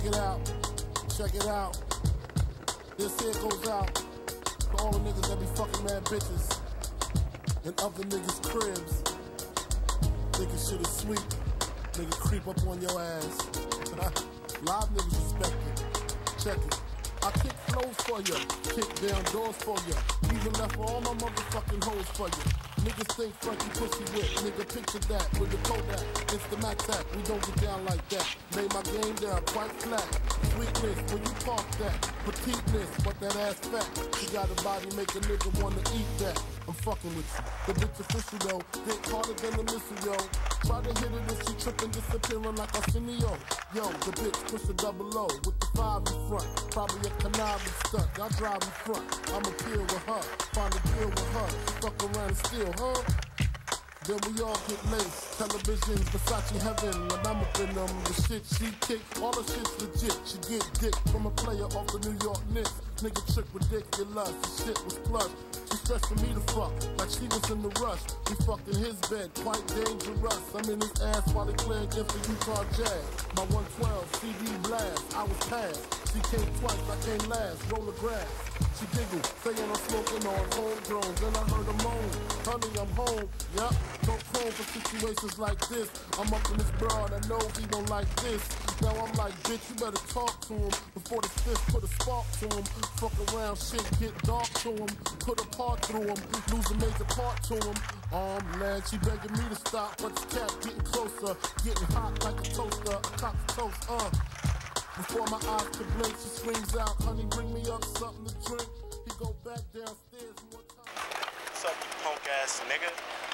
Check it out. Check it out. This here goes out to all the niggas that be fucking mad bitches in other niggas' cribs. Thinking shit is sweet. Nigga creep up on your ass. Live niggas respect it. Check it. I kick flows for ya, kick down doors for ya, even left all my motherfucking hoes for ya. Niggas think funky pussy whip, nigga picture that with the Kodak, it's the Mac Tac, we don't get down like that. Lay my game down quite flat, sweetness when you talk that, petiteness, but that ass fat. She got a body make a nigga wanna eat that. I'm fucking with you. The bitch official though, dick harder than a missile yo. Try to hit it if she trippin', disappearing like Arsenio. Yo, the bitch push a double O with the 5 in front. Probably a conniving stunt, y'all drive in front. I'ma peel with her, find a deal with her. She fuck around and steal, huh? Then we all get laced. Televisions, Versace heaven, and I'm up in them. The shit she kick, all the shit's legit. She get dick from a player off the New York Knicks. Nigga trick ridiculous, the shit was plush. She stressing me to fuck, like she was in the rush. He fucked in his bed, quite dangerous. I'm in his ass while they play against the Utah Jazz. My 112 CD blast, I was passed. She came twice, I came last, roll the grass. She giggled, saying I'm smoking on homegrown. Then I heard her moan, honey, I'm home. Yup, don't chrome for situations like this. I'm up in this broad, I know he don't like this. Now I'm like, bitch, you better talk to him before the fifth put a spark to him. Fuck around, shit get dark to him. Put a part through him, lose a major part to him. Arm, leg, she begging me to stop, but the cat getting closer, getting hot like a toaster, a cock's toast, Before my eyes could blink, she screams out, honey, bring me up something to drink. He go back downstairs one time. What's up, you punk ass nigga?